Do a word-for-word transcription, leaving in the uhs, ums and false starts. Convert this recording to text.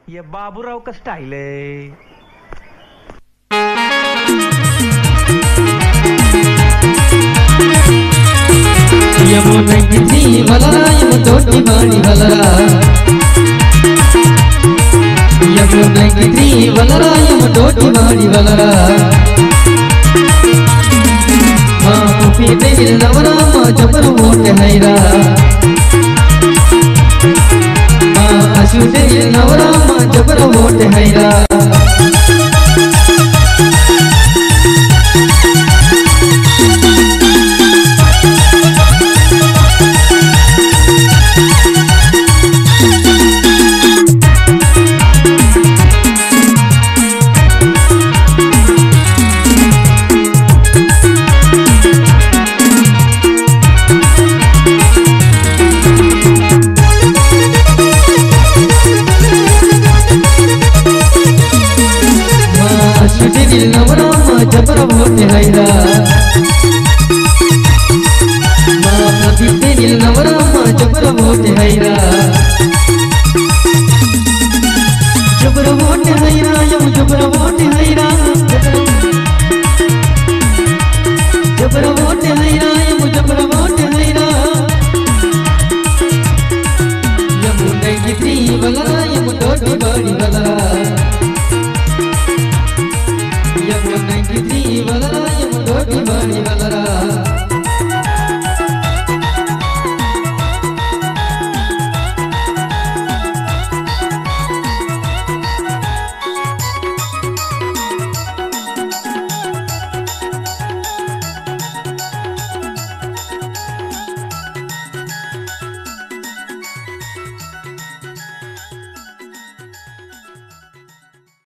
ये बाबूराव का स्टाइल है। यमुनगिरी वलरा यमुतोटी वाणी वलरा यमुनगिरी वलरा यमुतोटी वाणी वलरा माँ पीते नवरा माँ जबर वोट हैरा माँ अशुते नवरा माँ जबर वोट हैरा जबर वोट हैरा माँ पीते दिल नवरा माँ जबर वोट हैरा जबर वोट हैरा यम जबर वोट हैरा जबर वोट हैरा यम जबर वोट हैरा यमुनगिरी वलरा